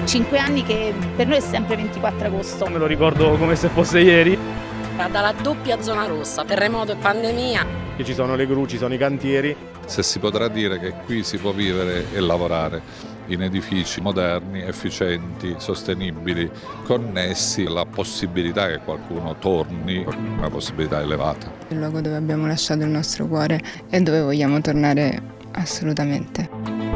5 anni che per noi è sempre 24 agosto. Me lo ricordo come se fosse ieri. Dalla doppia zona rossa, terremoto e pandemia. Che ci sono le gru, ci sono i cantieri. Se si potrà dire che qui si può vivere e lavorare in edifici moderni, efficienti, sostenibili, connessi, la possibilità che qualcuno torni, una possibilità elevata. Il luogo dove abbiamo lasciato il nostro cuore e dove vogliamo tornare assolutamente.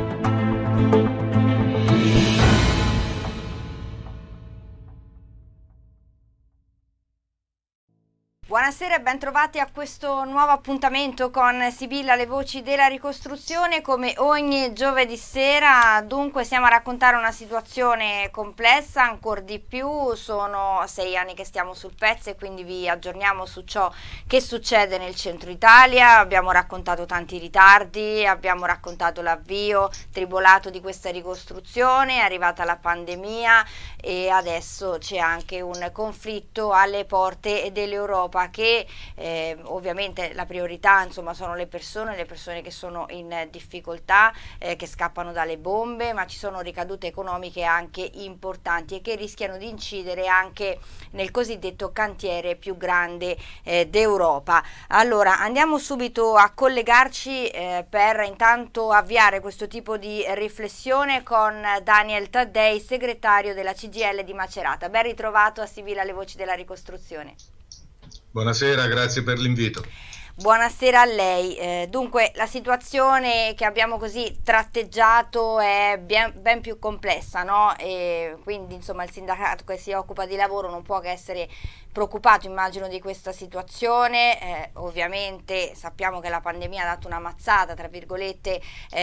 Buonasera e ben trovati a questo nuovo appuntamento con Sibilla, le voci della ricostruzione. Come ogni giovedì sera, dunque, siamo a raccontare una situazione complessa, ancora di più. Sono 6 anni che stiamo sul pezzo e quindi vi aggiorniamo su ciò che succede nel centro Italia. Abbiamo raccontato tanti ritardi, abbiamo raccontato l'avvio tribolato di questa ricostruzione, è arrivata la pandemia e adesso c'è anche un conflitto alle porte dell'Europa, che ovviamente la priorità, insomma, sono le persone che sono in difficoltà, che scappano dalle bombe, ma ci sono ricadute economiche anche importanti e che rischiano di incidere anche nel cosiddetto cantiere più grande d'Europa. Allora andiamo subito a collegarci per intanto avviare questo tipo di riflessione con Daniel Taddei, segretario della CGIL di Macerata. Ben ritrovato a Sibilla, le voci della ricostruzione. Buonasera, grazie per l'invito. Buonasera a lei. Dunque, la situazione che abbiamo così tratteggiato è ben più complessa, no? E quindi, insomma, il sindacato che si occupa di lavoro non può che essere preoccupato, immagino, di questa situazione. Ovviamente sappiamo che la pandemia ha dato una mazzata, tra virgolette,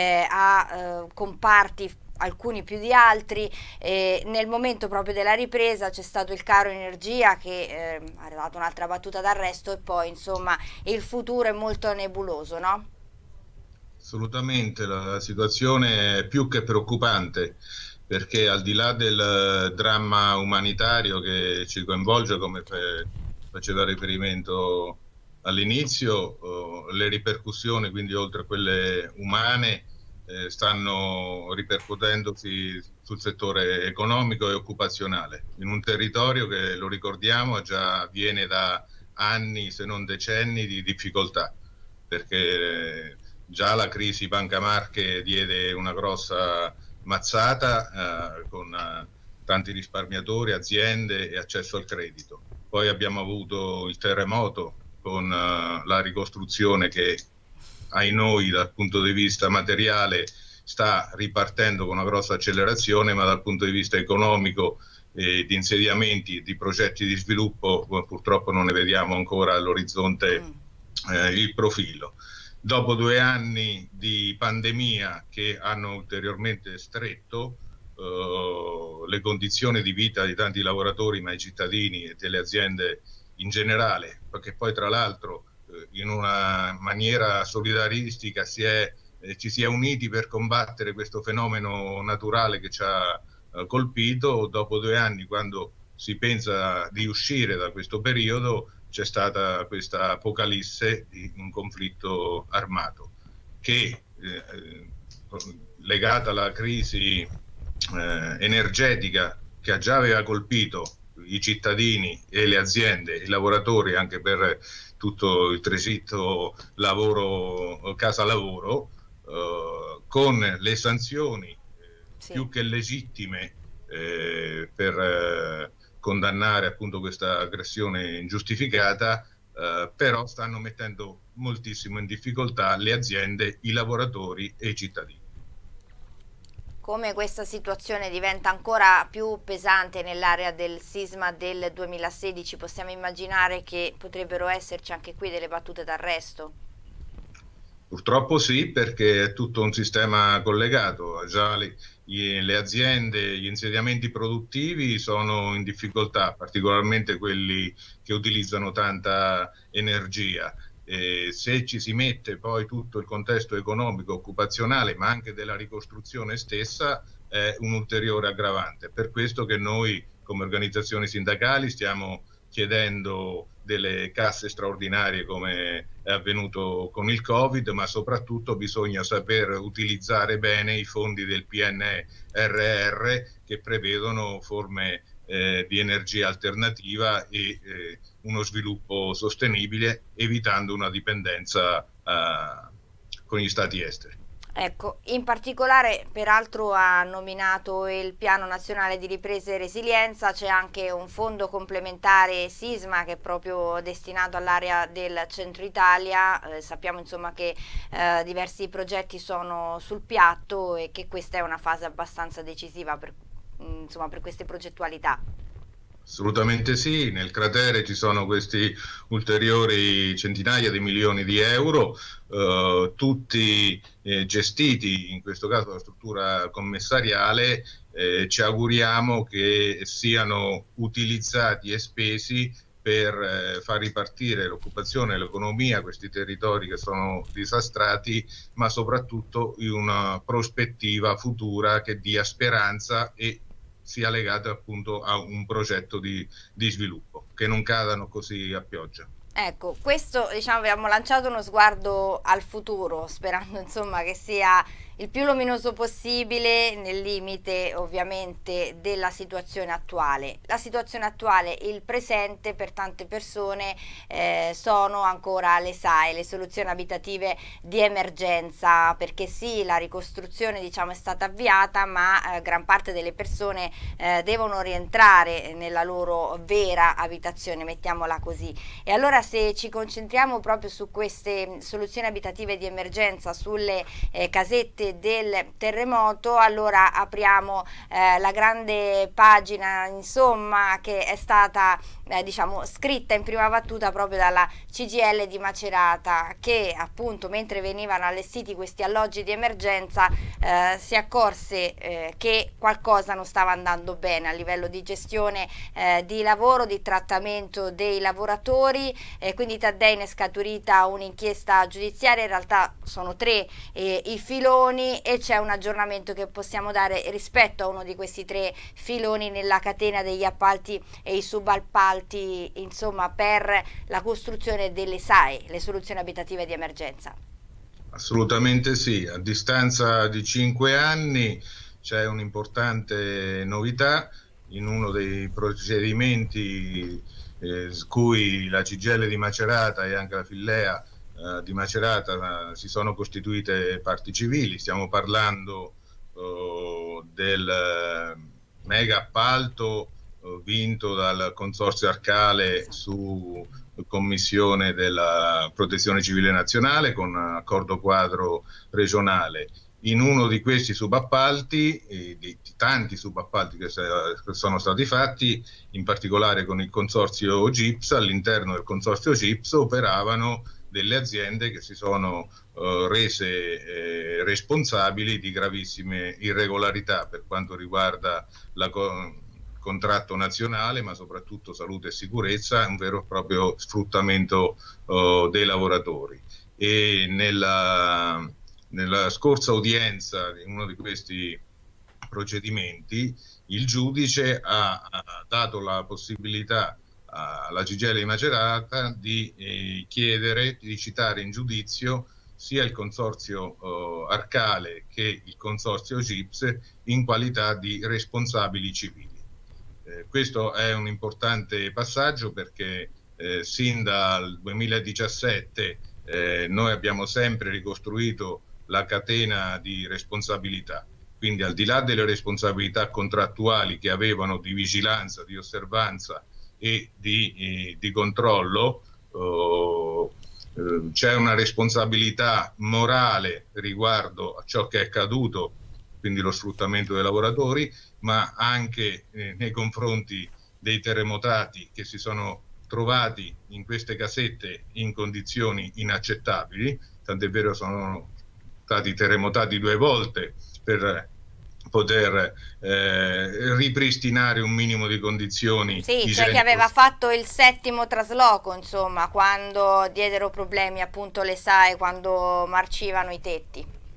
a comparti, alcuni più di altri. Nel momento proprio della ripresa c'è stato il caro energia che ha dato un'altra battuta d'arresto e poi, insomma, il futuro è molto nebuloso, no? Assolutamente, la situazione è più che preoccupante, perché al di là del dramma umanitario che ci coinvolge, come faceva riferimento all'inizio, le ripercussioni, quindi oltre a quelle umane, stanno ripercuotendosi sul settore economico e occupazionale, in un territorio che, lo ricordiamo, già viene da anni, se non decenni, di difficoltà, perché già la crisi Banca Marche diede una grossa mazzata con tanti risparmiatori, aziende e accesso al credito. Poi abbiamo avuto il terremoto con la ricostruzione che, ai noi, dal punto di vista materiale sta ripartendo con una grossa accelerazione, ma dal punto di vista economico di insediamenti, di progetti di sviluppo, purtroppo non ne vediamo ancora all'orizzonte il profilo. Dopo 2 anni di pandemia che hanno ulteriormente stretto le condizioni di vita di tanti lavoratori, ma i cittadini e delle aziende in generale, perché poi tra l'altro in una maniera solidaristica ci si è uniti per combattere questo fenomeno naturale che ci ha colpito. Dopo 2 anni, quando si pensa di uscire da questo periodo, c'è stata questa apocalisse di un conflitto armato che, legata alla crisi energetica che già aveva colpito i cittadini e le aziende, i lavoratori, anche per tutto il tresito lavoro, casa lavoro, con le sanzioni più che legittime per condannare appunto questa aggressione ingiustificata, però stanno mettendo moltissimo in difficoltà le aziende, i lavoratori e i cittadini. Come questa situazione diventa ancora più pesante nell'area del sisma del 2016, possiamo immaginare che potrebbero esserci anche qui delle battute d'arresto? Purtroppo sì, perché è tutto un sistema collegato. Già le aziende, gli insediamenti produttivi sono in difficoltà, particolarmente quelli che utilizzano tanta energia. Se ci si mette poi tutto il contesto economico, occupazionale, ma anche della ricostruzione stessa, è un ulteriore aggravante. Per questo che noi, come organizzazioni sindacali, stiamo chiedendo delle casse straordinarie come è avvenuto con il Covid, ma soprattutto bisogna saper utilizzare bene i fondi del PNRR che prevedono forme di energia alternativa e uno sviluppo sostenibile, evitando una dipendenza con gli stati esteri. Ecco, in particolare peraltro ha nominato il Piano Nazionale di Ripresa e Resilienza, c'è anche un fondo complementare Sisma che è proprio destinato all'area del centro Italia, sappiamo insomma che diversi progetti sono sul piatto e che questa è una fase abbastanza decisiva per queste progettualità. Assolutamente sì, nel cratere ci sono questi ulteriori centinaia di milioni di euro, tutti gestiti, in questo caso la struttura commissariale, ci auguriamo che siano utilizzati e spesi per far ripartire l'occupazione e l'economia, questi territori che sono disastrati, ma soprattutto in una prospettiva futura che dia speranza e sia legato appunto a un progetto di sviluppo, che non cadano così a pioggia. Ecco, questo diciamo abbiamo lanciato uno sguardo al futuro, sperando insomma che sia il più luminoso possibile nel limite ovviamente della situazione attuale. La situazione attuale, il presente per tante persone sono ancora le SAE, le soluzioni abitative di emergenza, perché sì, la ricostruzione diciamo è stata avviata, ma gran parte delle persone devono rientrare nella loro vera abitazione, mettiamola così. E allora se ci concentriamo proprio su queste soluzioni abitative di emergenza, sulle casette del terremoto, allora apriamo la grande pagina insomma che è stata diciamo scritta in prima battuta proprio dalla CGIL di Macerata, che appunto mentre venivano allestiti questi alloggi di emergenza si accorse che qualcosa non stava andando bene a livello di gestione di lavoro, di trattamento dei lavoratori, quindi Taddei ne è scaturita un'inchiesta giudiziaria, in realtà sono 3 i filoni e c'è un aggiornamento che possiamo dare rispetto a uno di questi 3 filoni nella catena degli appalti e i subappalti, insomma, per la costruzione delle SAE, le soluzioni abitative di emergenza. Assolutamente sì, a distanza di 5 anni c'è un'importante novità in uno dei procedimenti cui la CGIL di Macerata e anche la Fillea di Macerata si sono costituite parti civili. Stiamo parlando del mega appalto vinto dal Consorzio Arcale su commissione della Protezione Civile Nazionale con accordo quadro regionale. In uno di questi subappalti, di tanti subappalti che sono stati fatti, in particolare con il consorzio GIPS, all'interno del consorzio GIPS operavano delle aziende che si sono rese responsabili di gravissime irregolarità per quanto riguarda il contratto nazionale, ma soprattutto salute e sicurezza, un vero e proprio sfruttamento dei lavoratori. E nella scorsa udienza di uno di questi procedimenti il giudice ha dato la possibilità alla CGIL di Macerata di chiedere, di citare in giudizio sia il consorzio Arcale che il consorzio GIPS in qualità di responsabili civili. Questo è un importante passaggio perché sin dal 2017 noi abbiamo sempre ricostruito la catena di responsabilità, quindi al di là delle responsabilità contrattuali che avevano di vigilanza, di osservanza e di controllo, c'è una responsabilità morale riguardo a ciò che è accaduto, quindi lo sfruttamento dei lavoratori, ma anche nei confronti dei terremotati che si sono trovati in queste casette in condizioni inaccettabili, tant'è vero sono stati terremotati 2 volte per poter ripristinare un minimo di condizioni. Sì, cioè che aveva fatto il 7° trasloco, insomma, quando diedero problemi appunto le SAE, quando marcivano i tetti.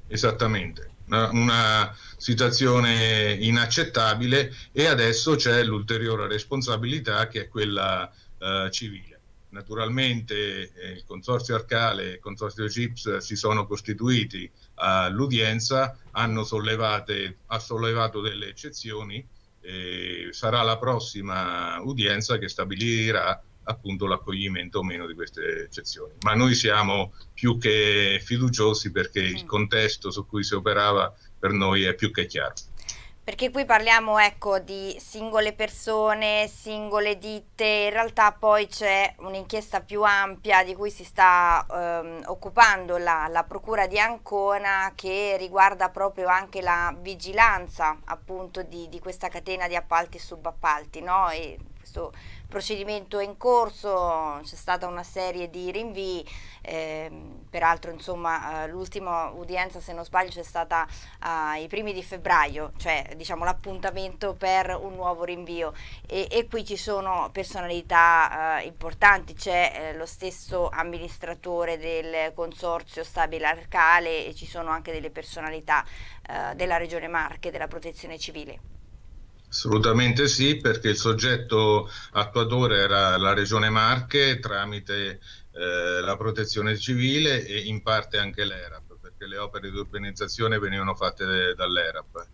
Esattamente, una situazione inaccettabile, e adesso c'è l'ulteriore responsabilità che è quella civile. Naturalmente il Consorzio Arcale e il Consorzio GIPS si sono costituiti all'udienza, ha sollevato delle eccezioni, e sarà la prossima udienza che stabilirà appunto l'accoglimento o meno di queste eccezioni. Ma noi siamo più che fiduciosi, perché il contesto su cui si operava per noi è più che chiaro. Perché qui parliamo, ecco, di singole persone, singole ditte, in realtà poi c'è un'inchiesta più ampia di cui si sta occupando la Procura di Ancona, che riguarda proprio anche la vigilanza appunto di questa catena di appalti e subappalti, no? E questo procedimento è in corso, c'è stata una serie di rinvii, peraltro insomma l'ultima udienza, se non sbaglio, c'è stata ai primi di febbraio, cioè diciamo l'appuntamento per un nuovo rinvio, e qui ci sono personalità importanti, c'è lo stesso amministratore del Consorzio Stabile Arcale, e ci sono anche delle personalità della Regione Marche, della Protezione Civile. Assolutamente sì, perché il soggetto attuatore era la Regione Marche tramite la Protezione Civile e in parte anche l'ERAP, perché le opere di urbanizzazione venivano fatte dall'ERAP,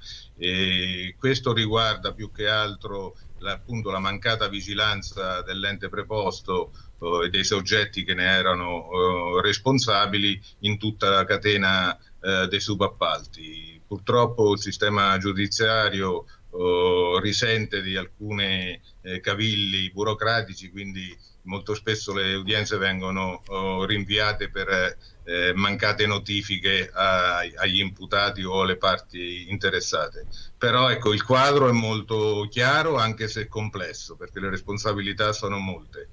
e questo riguarda più che altro appunto la mancata vigilanza dell'ente preposto e dei soggetti che ne erano responsabili in tutta la catena dei subappalti. Purtroppo il sistema giudiziario risente di alcune cavilli burocratici, quindi molto spesso le udienze vengono rinviate per mancate notifiche agli imputati o alle parti interessate. Però ecco, il quadro è molto chiaro, anche se complesso, perché le responsabilità sono molte.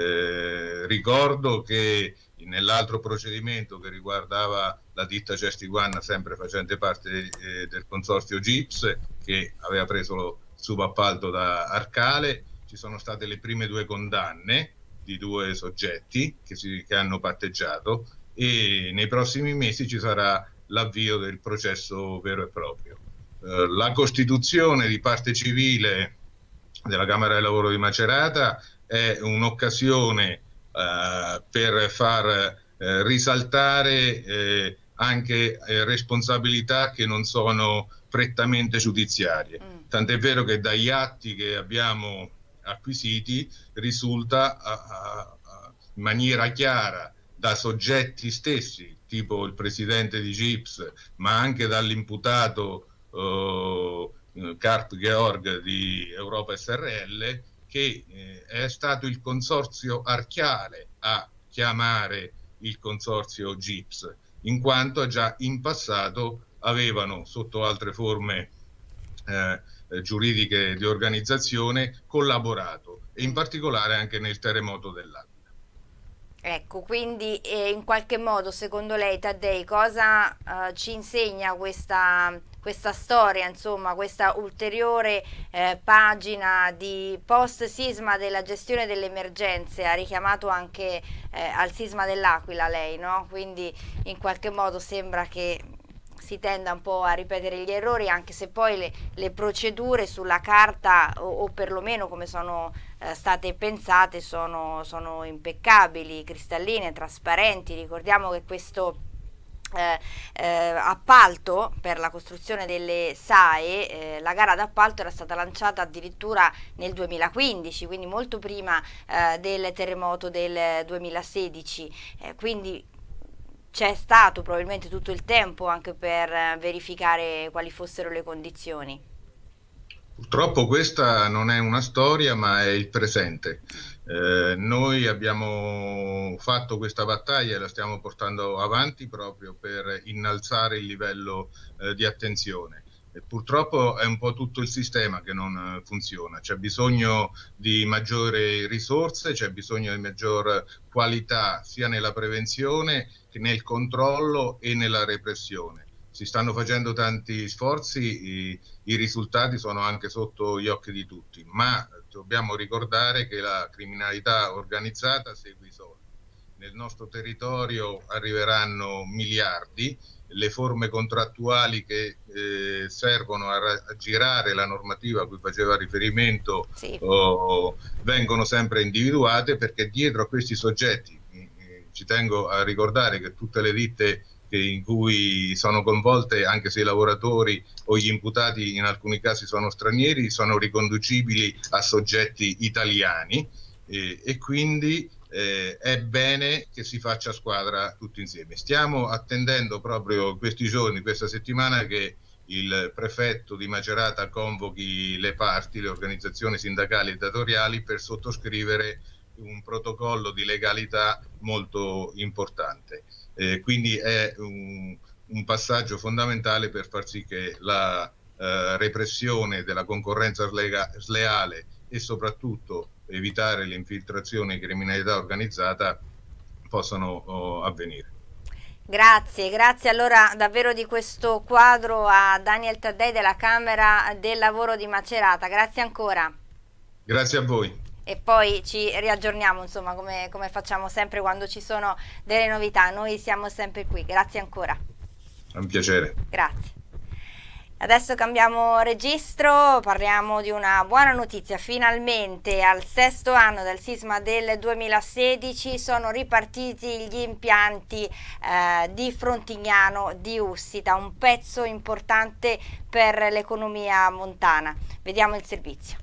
Ricordo che nell'altro procedimento che riguardava la ditta Cestiguanna, sempre facente parte del Consorzio GIPS, che aveva preso lo subappalto da Arcale, ci sono state le prime 2 condanne di 2 soggetti che hanno patteggiato, e nei prossimi mesi ci sarà l'avvio del processo vero e proprio. La costituzione di parte civile della Camera del Lavoro di Macerata è un'occasione per far risaltare anche responsabilità che non sono prettamente giudiziarie. Tant'è vero che dagli atti che abbiamo acquisiti risulta in maniera chiara da soggetti stessi, tipo il presidente di GIPS, ma anche dall'imputato Karp Georg di Europa SRL, che è stato il Consorzio Arcale a chiamare il Consorzio GIPS, in quanto già in passato avevano, sotto altre forme giuridiche di organizzazione, collaborato, e in particolare anche nel terremoto dell'Aquila. Ecco, quindi in qualche modo, secondo lei, Taddei, cosa ci insegna questa storia, insomma, questa ulteriore pagina di post-sisma della gestione delle emergenze? Ha richiamato anche al sisma dell'Aquila lei, no? Quindi in qualche modo sembra che si tenda un po' a ripetere gli errori, anche se poi le procedure sulla carta o perlomeno come sono state pensate sono impeccabili, cristalline, trasparenti. Ricordiamo che questo appalto per la costruzione delle SAE, la gara d'appalto era stata lanciata addirittura nel 2015, quindi molto prima del terremoto del 2016, quindi c'è stato probabilmente tutto il tempo anche per verificare quali fossero le condizioni. Purtroppo questa non è una storia, ma è il presente. Noi abbiamo fatto questa battaglia e la stiamo portando avanti proprio per innalzare il livello di attenzione. E purtroppo è un po' tutto il sistema che non funziona, c'è bisogno di maggiori risorse, c'è bisogno di maggior qualità sia nella prevenzione che nel controllo e nella repressione. Si stanno facendo tanti sforzi, i risultati sono anche sotto gli occhi di tutti, ma dobbiamo ricordare che la criminalità organizzata segue i soldi. Nel nostro territorio arriveranno miliardi le forme contrattuali che servono a girare la normativa a cui faceva riferimento, sì, vengono sempre individuate, perché dietro a questi soggetti, ci tengo a ricordare che tutte le ditte in cui sono coinvolte, anche se i lavoratori o gli imputati in alcuni casi sono stranieri, sono riconducibili a soggetti italiani, e quindi è bene che si faccia squadra tutti insieme. Stiamo attendendo proprio questi giorni, questa settimana, che il prefetto di Macerata convochi le parti, le organizzazioni sindacali e datoriali, per sottoscrivere un protocollo di legalità molto importante. Quindi è un passaggio fondamentale per far sì che la repressione della concorrenza sleale e soprattutto evitare le infiltrazioni e criminalità organizzata possano avvenire. Grazie allora davvero di questo quadro a Daniel Taddei della Camera del Lavoro di Macerata. Grazie ancora. Grazie a voi. E poi ci riaggiorniamo, insomma, come facciamo sempre quando ci sono delle novità. Noi siamo sempre qui. Grazie ancora. È un piacere. Grazie. Adesso cambiamo registro, parliamo di una buona notizia. Finalmente al 6° anno del sisma del 2016 sono ripartiti gli impianti di Frontignano di Ussita, un pezzo importante per l'economia montana. Vediamo il servizio.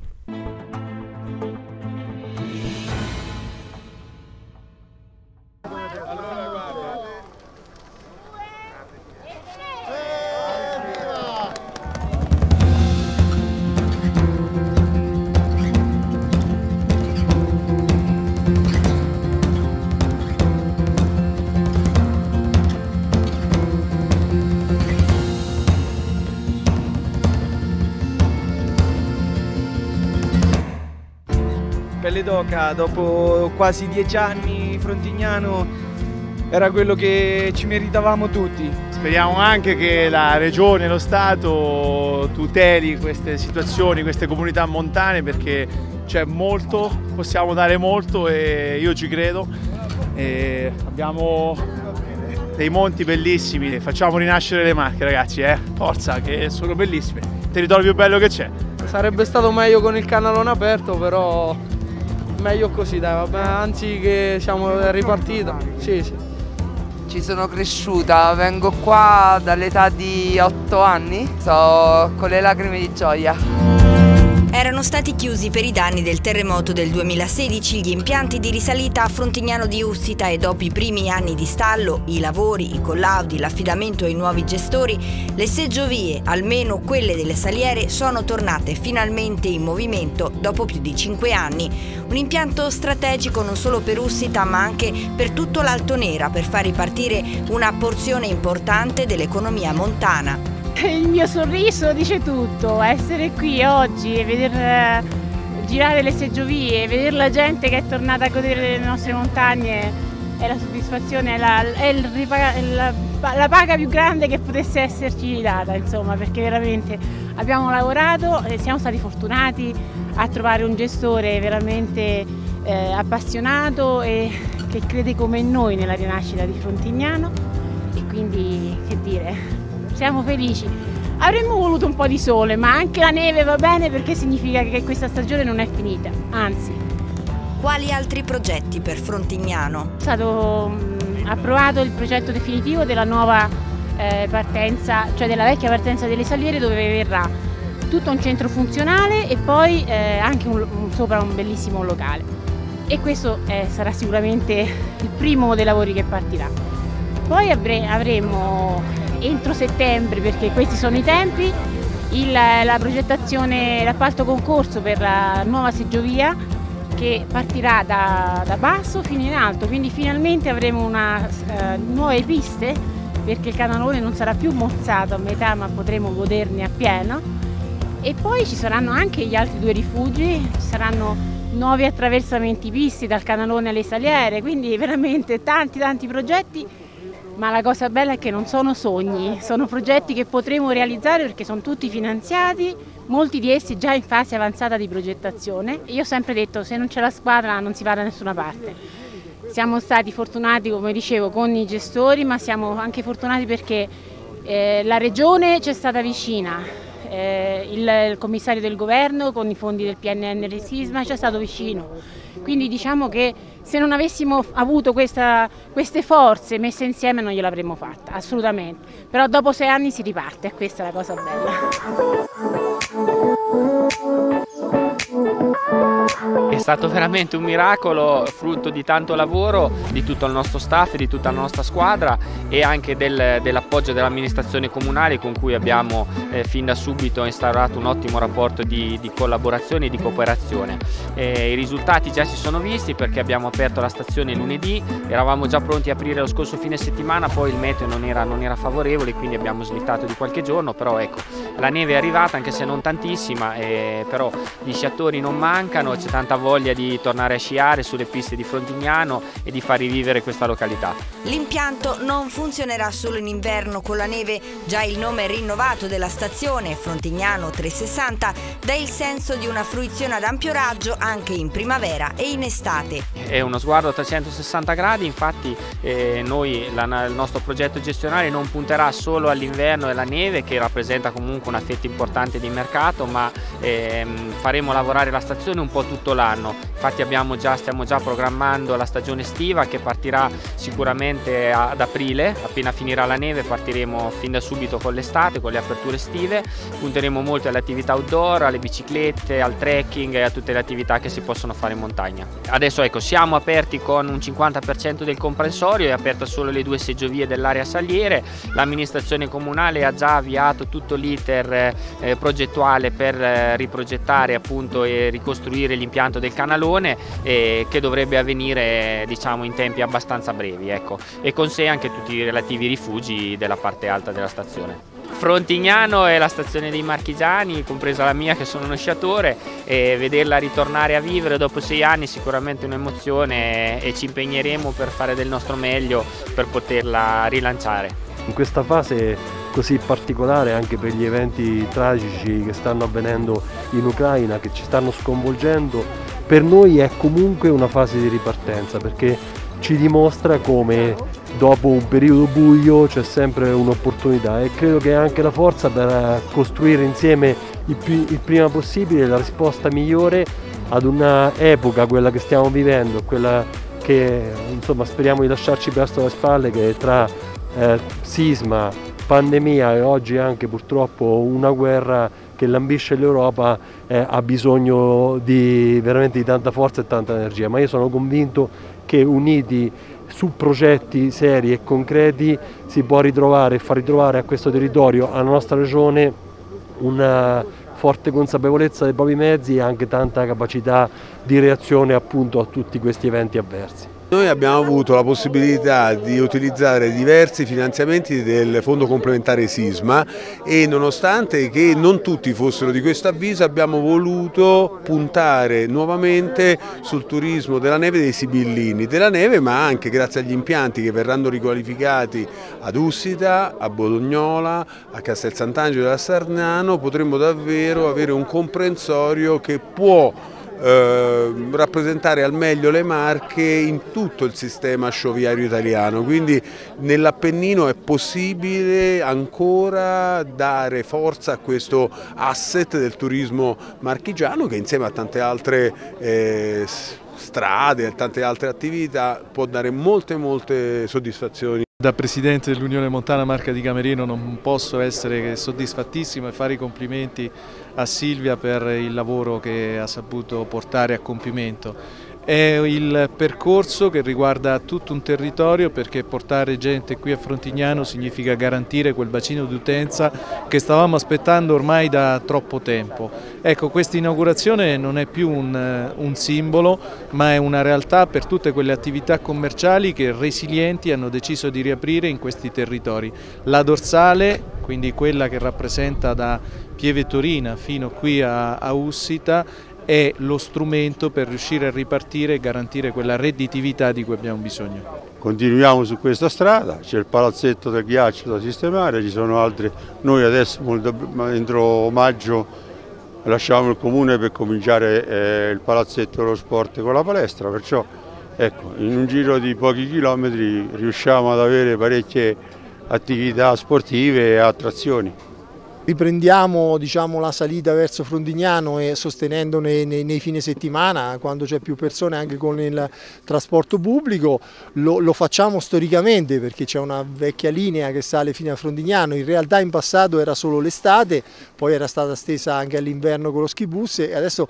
Pelle d'oca, dopo quasi 10 anni Frontignano era quello che ci meritavamo tutti. Speriamo anche che la Regione e lo Stato tuteli queste situazioni, queste comunità montane, perché c'è molto, possiamo dare molto e io ci credo. E abbiamo dei monti bellissimi, facciamo rinascere le Marche, ragazzi, forza, che sono bellissime, il territorio più bello che c'è. Sarebbe stato meglio con il canalone aperto, però meglio così, dai, vabbè, anzi che siamo ripartiti. Sì. Ci sono cresciuta, vengo qua dall'età di 8 anni, sto con le lacrime di gioia. Erano stati chiusi per i danni del terremoto del 2016 gli impianti di risalita a Frontignano di Ussita e dopo i primi anni di stallo, i lavori, i collaudi, l'affidamento ai nuovi gestori, le seggiovie, almeno quelle delle saliere, sono tornate finalmente in movimento dopo più di 5 anni. Un impianto strategico non solo per Ussita ma anche per tutto l'Alto Nera, per far ripartire una porzione importante dell'economia montana. Il mio sorriso dice tutto, essere qui oggi e veder girare le seggiovie, vedere la gente che è tornata a godere delle nostre montagne è la soddisfazione, la paga più grande che potesse esserci data, insomma, perché veramente abbiamo lavorato e siamo stati fortunati a trovare un gestore veramente appassionato e che crede come noi nella rinascita di Frontignano, e quindi che dire. Siamo felici. Avremmo voluto un po' di sole, ma anche la neve va bene, perché significa che questa stagione non è finita, anzi. Quali altri progetti per Frontignano? È stato approvato il progetto definitivo della nuova partenza, cioè della vecchia partenza delle saliere, dove verrà tutto un centro funzionale e poi anche sopra un bellissimo locale. E questo sarà sicuramente il primo dei lavori che partirà. Poi avremo entro settembre, perché questi sono i tempi, la progettazione, l'appalto concorso per la nuova seggiovia che partirà da basso fino in alto, quindi finalmente avremo nuove piste, perché il canalone non sarà più mozzato a metà ma potremo goderne appieno. E poi ci saranno anche gli altri 2 rifugi, ci saranno nuovi attraversamenti pisti dal canalone alle saliere, quindi veramente tanti progetti. Ma la cosa bella è che non sono sogni, sono progetti che potremo realizzare, perché sono tutti finanziati, molti di essi già in fase avanzata di progettazione. Io ho sempre detto, se non c'è la squadra non si va da nessuna parte. Siamo stati fortunati, come dicevo, con i gestori, ma siamo anche fortunati perché La Regione ci è stata vicina, il commissario del governo con i fondi del PNRR Sisma ci è stato vicino, quindi diciamo che se non avessimo avuto queste forze messe insieme non gliel'avremmo fatta, assolutamente, però dopo 6 anni si riparte e questa è la cosa bella. È stato veramente un miracolo, frutto di tanto lavoro di tutto il nostro staff, di tutta la nostra squadra e anche dell'appoggio dell'amministrazione comunale con cui abbiamo fin da subito instaurato un ottimo rapporto di collaborazione e di cooperazione. I risultati già si sono visti perché abbiamo aperto la stazione lunedì, eravamo già pronti a aprire lo scorso fine settimana, poi il meteo non era favorevole, quindi abbiamo slittato di qualche giorno, però ecco, la neve è arrivata anche se non tantissima, però gli sciatori non mancano, c'è tanta voglia di tornare a sciare sulle piste di Frontignano e di far rivivere questa località. L'impianto non funzionerà solo in inverno con la neve, già il nome rinnovato della stazione, Frontignano 360, dà il senso di una fruizione ad ampio raggio anche in primavera e in estate. È uno sguardo a 360 gradi, infatti il nostro progetto gestionale non punterà solo all'inverno e alla neve, che rappresenta comunque una fetta importante di mercato, ma faremo lavorare la stazione un po' tutto l'anno. Infatti stiamo già programmando la stagione estiva che partirà sicuramente ad aprile, appena finirà la neve partiremo fin da subito con l'estate, con le aperture estive, punteremo molto alle attività outdoor, alle biciclette, al trekking e a tutte le attività che si possono fare in montagna. Adesso ecco, siamo aperti con un 50% del comprensorio, è aperta solo le 2 seggiovie dell'area saliere, l'amministrazione comunale ha già avviato tutto l'iter progettuale per riprogettare appunto e ricostruire l'impianto del canalone che dovrebbe avvenire diciamo in tempi abbastanza brevi, ecco, e con sé anche tutti i relativi rifugi della parte alta della stazione. Frontignano è la stazione dei marchigiani, compresa la mia che sono uno sciatore, e vederla ritornare a vivere dopo 6 anni è sicuramente un'emozione e ci impegneremo per fare del nostro meglio per poterla rilanciare. In questa fase così particolare, anche per gli eventi tragici che stanno avvenendo in Ucraina, che ci stanno sconvolgendo, per noi è comunque una fase di ripartenza, perché ci dimostra come dopo un periodo buio c'è sempre un'opportunità, e credo che anche la forza per costruire insieme il prima possibile la risposta migliore ad una epoca, quella che stiamo vivendo, quella che insomma speriamo di lasciarci presto alle spalle, che tra sisma, pandemia e oggi anche purtroppo una guerra che lambisce l'Europa, ha bisogno veramente di tanta forza e tanta energia, ma io sono convinto che uniti su progetti seri e concreti si può ritrovare e far ritrovare a questo territorio, alla nostra regione, una forte consapevolezza dei propri mezzi e anche tanta capacità di reazione appunto a tutti questi eventi avversi. Noi abbiamo avuto la possibilità di utilizzare diversi finanziamenti del Fondo Complementare Sisma e nonostante che non tutti fossero di questo avviso abbiamo voluto puntare nuovamente sul turismo della neve, dei sibillini della neve, ma anche grazie agli impianti che verranno riqualificati ad Ussita, a Bolognola, a Castel Sant'Angelo e a Sarnano potremo davvero avere un comprensorio che può rappresentare al meglio le Marche in tutto il sistema scioviario italiano, quindi nell'Appennino è possibile ancora dare forza a questo asset del turismo marchigiano che insieme a tante altre strade e tante altre attività può dare molte soddisfazioni. Da Presidente dell'Unione Montana Marca di Camerino non posso essere che soddisfattissimo e fare i complimenti a Silvia per il lavoro che ha saputo portare a compimento. È il percorso che riguarda tutto un territorio, perché portare gente qui a Frontignano significa garantire quel bacino di utenza che stavamo aspettando ormai da troppo tempo. Ecco, questa inaugurazione non è più un simbolo, ma è una realtà per tutte quelle attività commerciali che resilienti hanno deciso di riaprire in questi territori. La dorsale, quindi quella che rappresenta da Pieve Torina fino qui a Ussita, è lo strumento per riuscire a ripartire e garantire quella redditività di cui abbiamo bisogno. Continuiamo su questa strada, c'è il palazzetto del ghiaccio da sistemare, ci sono altri. Noi adesso entro maggio lasciamo il comune per cominciare il palazzetto dello sport con la palestra, perciò ecco, in un giro di pochi chilometri riusciamo ad avere parecchie attività sportive e attrazioni. Riprendiamo la salita verso Frondignano e sostenendo nei fine settimana, quando c'è più persone anche con il trasporto pubblico. Lo facciamo storicamente perché c'è una vecchia linea che sale fino a Frondignano. In realtà in passato era solo l'estate, poi era stata stesa anche all'inverno con lo skibus e adesso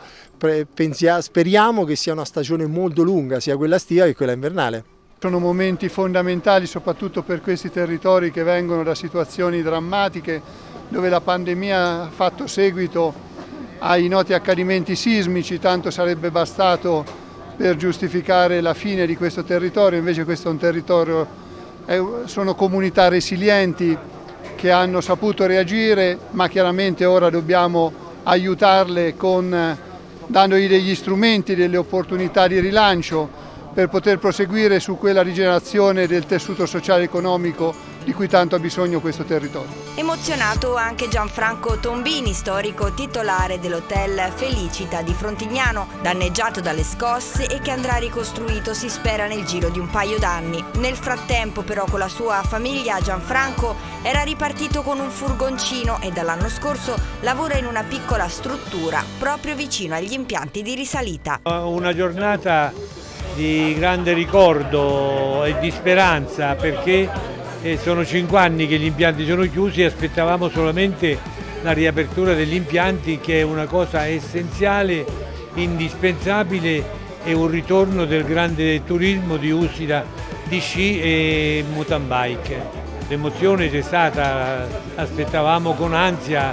speriamo che sia una stagione molto lunga, sia quella estiva che quella invernale. Sono momenti fondamentali soprattutto per questi territori che vengono da situazioni drammatiche, dove la pandemia ha fatto seguito ai noti accadimenti sismici, tanto sarebbe bastato per giustificare la fine di questo territorio. Invece questo è un territorio, sono comunità resilienti che hanno saputo reagire, ma chiaramente ora dobbiamo aiutarle dandogli degli strumenti, delle opportunità di rilancio per poter proseguire su quella rigenerazione del tessuto sociale e economico di cui tanto ha bisogno questo territorio. Emozionato anche Gianfranco Tombini, storico titolare dell'hotel Felicita di Frontignano, danneggiato dalle scosse e che andrà ricostruito si spera nel giro di un paio d'anni. Nel frattempo però con la sua famiglia Gianfranco era ripartito con un furgoncino e dall'anno scorso lavora in una piccola struttura proprio vicino agli impianti di risalita. Una giornata di grande ricordo e di speranza perché sono 5 anni che gli impianti sono chiusi e aspettavamo solamente la riapertura degli impianti, che è una cosa essenziale, indispensabile, e un ritorno del grande turismo di Usida di sci e mountain bike. L'emozione c'è stata, aspettavamo con ansia,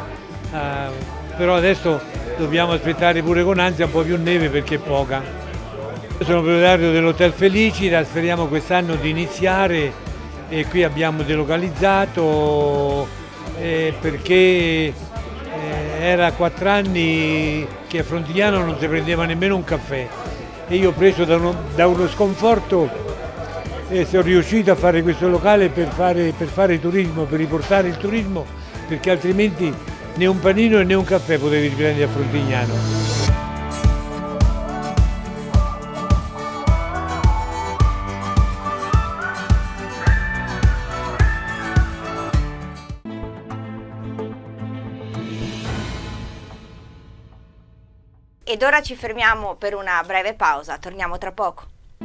però adesso dobbiamo aspettare pure con ansia un po' più neve perché è poca. Io sono proprietario dell'Hotel Felicita, speriamo quest'anno di iniziare. E qui abbiamo delocalizzato perché era 4 anni che a Frontignano non si prendeva nemmeno un caffè e io, preso da uno sconforto, sono riuscito a fare questo locale per fare turismo, per riportare il turismo, perché altrimenti né un panino né un caffè potevi riprendere a Frontignano. Ed ora ci fermiamo per una breve pausa, torniamo tra poco.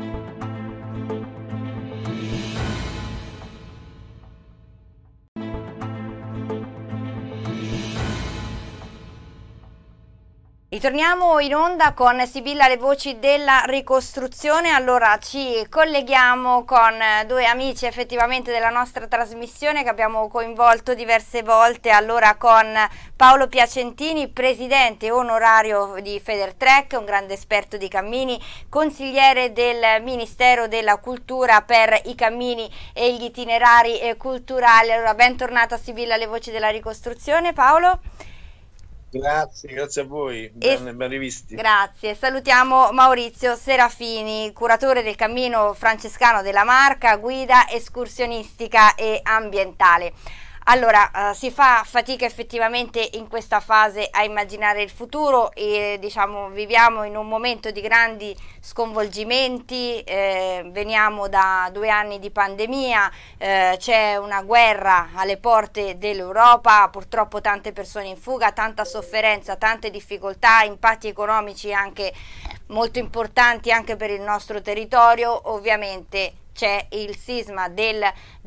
Ritorniamo in onda con Sibilla, le voci della ricostruzione. Allora ci colleghiamo con 2 amici effettivamente della nostra trasmissione che abbiamo coinvolto diverse volte. Allora con Paolo Piacentini, presidente onorario di Federtrek, un grande esperto di cammini, consigliere del Ministero della Cultura per i cammini e gli itinerari culturali. Allora bentornato a Sibilla, le voci della ricostruzione, Paolo. Grazie a voi, ben rivisti. Grazie, salutiamo Maurizio Serafini, curatore del cammino francescano della Marca, guida escursionistica e ambientale. Allora, si fa fatica effettivamente in questa fase a immaginare il futuro e viviamo in un momento di grandi sconvolgimenti, veniamo da 2 anni di pandemia, c'è una guerra alle porte dell'Europa, purtroppo tante persone in fuga, tanta sofferenza, tante difficoltà, impatti economici anche molto importanti anche per il nostro territorio. Ovviamente c'è il sisma del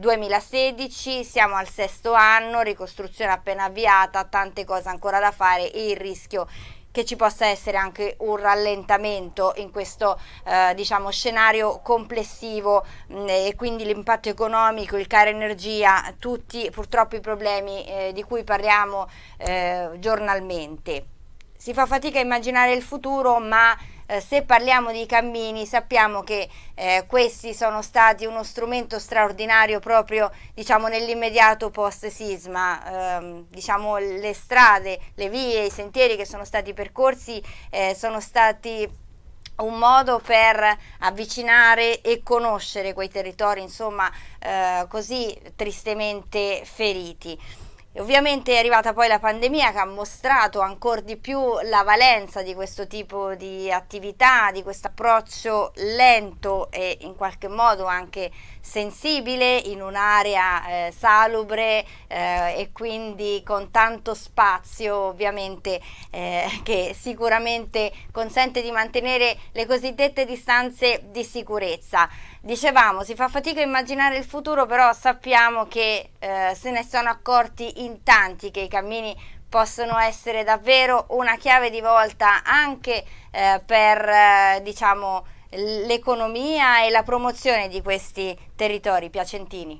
2016, siamo al 6° anno, ricostruzione appena avviata, tante cose ancora da fare e il rischio che ci possa essere anche un rallentamento in questo scenario complessivo e quindi l'impatto economico, il caro energia, tutti purtroppo i problemi di cui parliamo giornalmente. Si fa fatica a immaginare il futuro, ma se parliamo di cammini sappiamo che questi sono stati uno strumento straordinario proprio nell'immediato post sisma. Le strade, le vie, i sentieri che sono stati percorsi sono stati un modo per avvicinare e conoscere quei territori così tristemente feriti. E ovviamente è arrivata poi la pandemia che ha mostrato ancora di più la valenza di questo tipo di attività, di questo approccio lento e in qualche modo anche sensibile in un'area salubre e quindi con tanto spazio ovviamente che sicuramente consente di mantenere le cosiddette distanze di sicurezza. Dicevamo, si fa fatica a immaginare il futuro, però sappiamo che se ne sono accorti in tanti che i cammini possono essere davvero una chiave di volta anche per diciamo l'economia e la promozione di questi territori piacentini.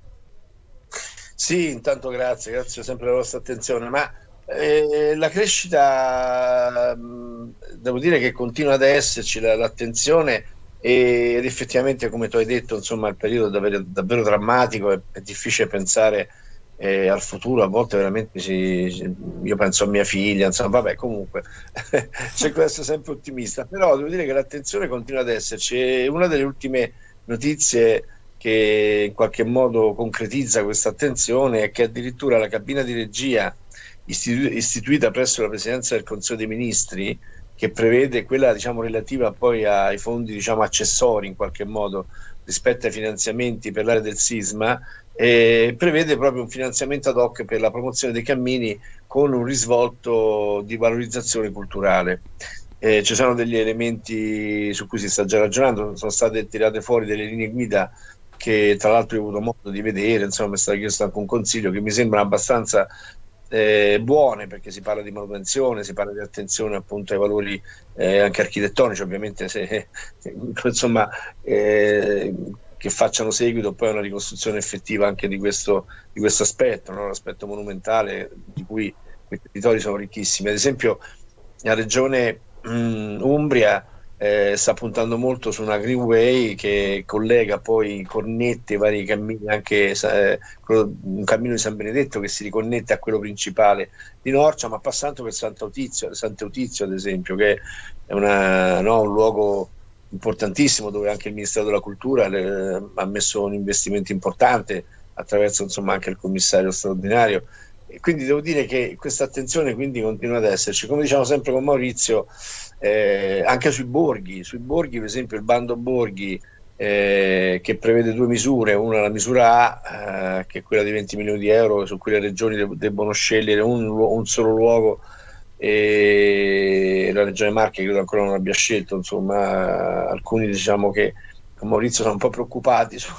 Sì, intanto grazie sempre per la vostra attenzione, ma la crescita, devo dire che continua ad esserci l'attenzione ed effettivamente, come tu hai detto, insomma, il periodo è davvero drammatico, è difficile pensare al futuro, a volte veramente io penso a mia figlia, insomma, vabbè, comunque cerco di essere sempre ottimista, però devo dire che l'attenzione continua ad esserci e una delle ultime notizie che in qualche modo concretizza questa attenzione è che addirittura la cabina di regia istituita presso la Presidenza del Consiglio dei Ministri, che prevede quella diciamo relativa poi ai fondi diciamo accessori in qualche modo rispetto ai finanziamenti per l'area del sisma, prevede proprio un finanziamento ad hoc per la promozione dei cammini con un risvolto di valorizzazione culturale. Ci sono degli elementi su cui si sta già ragionando, sono state tirate fuori delle linee guida che tra l'altro ho avuto modo di vedere, insomma mi è stato chiesto anche un consiglio, che mi sembrano abbastanza buone, perché si parla di manutenzione, si parla di attenzione appunto ai valori anche architettonici, ovviamente insomma che facciano seguito poi a una ricostruzione effettiva anche di questo aspetto, no? L'aspetto monumentale di cui questi territori sono ricchissimi. Ad esempio la regione Umbria sta puntando molto su una greenway che collega poi connette i vari cammini, anche un cammino di San Benedetto che si riconnette a quello principale di Norcia, ma passando per Sant'Eutizio ad esempio, che è un luogo importantissimo dove anche il Ministero della Cultura ha messo un investimento importante attraverso insomma anche il commissario straordinario. E quindi devo dire che questa attenzione quindi continua ad esserci, come diciamo sempre con Maurizio, anche sui borghi per esempio il bando borghi che prevede due misure, una la misura A che è quella di 20 milioni di euro su cui le regioni debbono scegliere un solo luogo, e la regione Marche credo ancora non abbia scelto, insomma alcuni diciamo che con Maurizio sono un po' preoccupati su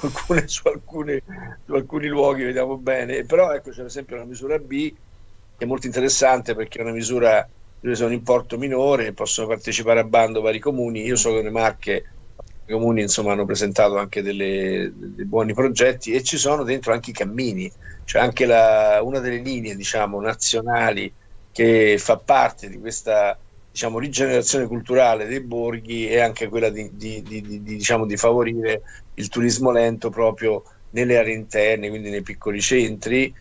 alcuni luoghi, vediamo bene, però ecco c'è per esempio la misura B che è molto interessante perché è una misura dove c'è un importo minore, possono partecipare a bando vari comuni. Io so che le Marche i comuni insomma hanno presentato anche dei buoni progetti e ci sono dentro anche i cammini, cioè anche una delle linee diciamo nazionali che fa parte di questa diciamo rigenerazione culturale dei borghi è anche quella di favorire il turismo lento proprio nelle aree interne, quindi nei piccoli centri.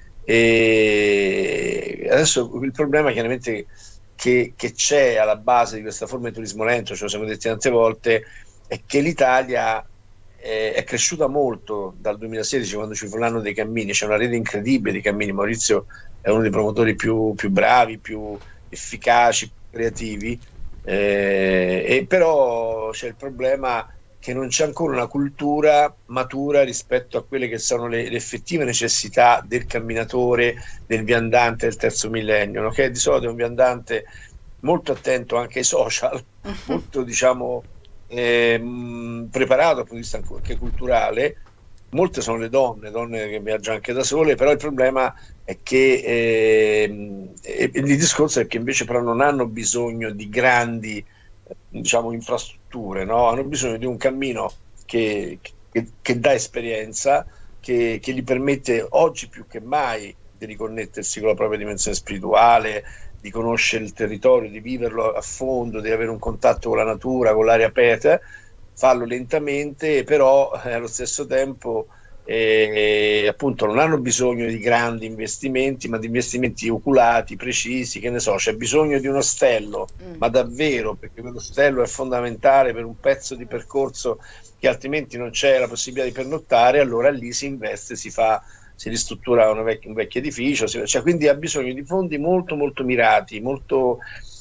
E adesso il problema chiaramente che c'è alla base di questa forma di turismo lento, ce lo siamo detti tante volte, è che l'Italia è cresciuta molto dal 2016 quando ci fu l'anno dei cammini, c'è una rete incredibile di cammini. Maurizio è uno dei promotori più bravi, più efficaci, più creativi, e però c'è il problema che non c'è ancora una cultura matura rispetto a quelle che sono le effettive necessità del camminatore, del viandante del terzo millennio, no? Che di solito è un viandante molto attento anche ai social, molto diciamo preparato dal punto di vista anche culturale. Molte sono le donne che viaggiano anche da sole, però il problema è che il discorso è che invece però non hanno bisogno di grandi diciamo infrastrutture, no? Hanno bisogno di un cammino che dà esperienza, che gli permette oggi più che mai di riconnettersi con la propria dimensione spirituale, di conoscere il territorio, di viverlo a fondo, di avere un contatto con la natura, con l'aria aperta, farlo lentamente, però allo stesso tempo appunto non hanno bisogno di grandi investimenti, ma di investimenti oculati, precisi, che ne so, c'è bisogno di uno ostello, ma davvero, perché quello ostello è fondamentale per un pezzo di percorso che altrimenti non c'è la possibilità di pernottare, allora lì si investe, si fa si ristruttura un vecchio edificio, cioè, quindi ha bisogno di fondi molto molto mirati, molto,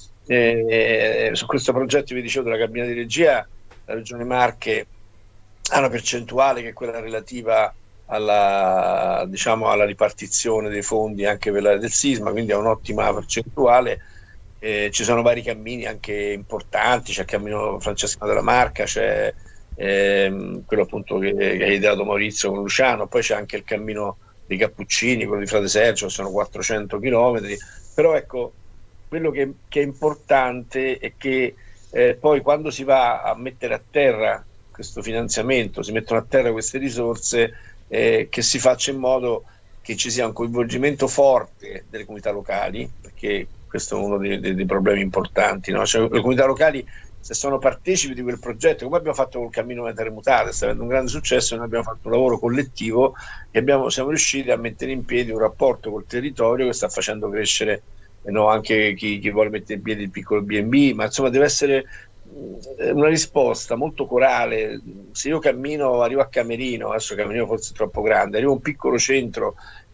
su questo progetto vi dicevo della cabina di regia, la Regione Marche ha una percentuale che è quella relativa alla, diciamo, alla ripartizione dei fondi anche per l'area del sisma, quindi ha un'ottima percentuale. Ci sono vari cammini anche importanti, c'è il cammino Francescano della Marca, c'è quello appunto che ha ideato Maurizio con Luciano, poi c'è anche il cammino dei Cappuccini, quello di Frate Sergio, sono 400 chilometri, però ecco, quello che è importante è che poi quando si va a mettere a terra questo finanziamento, si mettono a terra queste risorse, che si faccia in modo che ci sia un coinvolgimento forte delle comunità locali, perché questo è uno dei problemi importanti, no? Cioè, le comunità locali, se sono partecipi di quel progetto, come abbiamo fatto col Cammino Terremotate, sta avendo un grande successo, noi abbiamo fatto un lavoro collettivo e siamo riusciti a mettere in piedi un rapporto col territorio che sta facendo crescere, no, anche chi vuole mettere in piedi il piccolo B&B, ma insomma deve essere una risposta molto corale. Se io arrivo a Camerino, adesso Camerino forse è troppo grande, arrivo a un piccolo centro